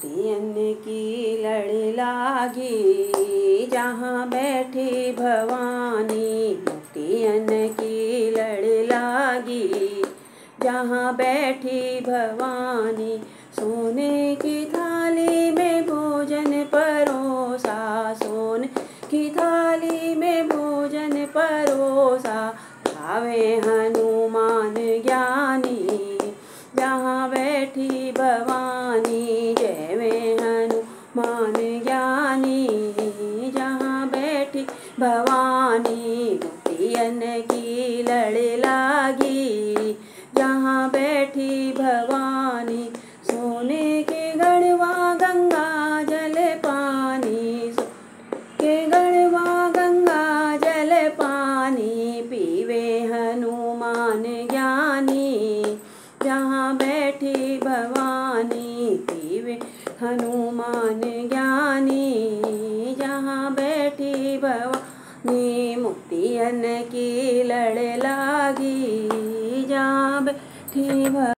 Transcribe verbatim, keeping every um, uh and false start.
मुक्तियन की लड़ लागी जहाँ बैठी भवानी। मुक्तियन की लड़ लागी जहाँ बैठी भवानी। सोने की थाली में भोजन परोसा, सोने की थाली में भोजन परोसा। गावे हनुमान ज्ञानी जहाँ बैठी भवानी। जय वे हनुमान ज्ञानी जहाँ बैठी भवानी। मुक्तियन की लड़ लागी जहाँ बैठी भवानी। सोने के गढ़वा गंगा जल पानी, के गढ़वा गंगा जल पानी। पीवे हनुमान ज्ञानी जहाँ बैठी भवानी। पीवे हनुमान ज्ञानी जहाँ बैठी भवानी। मुक्तियन की लड़ लागी जहाँ बैठी भवानी।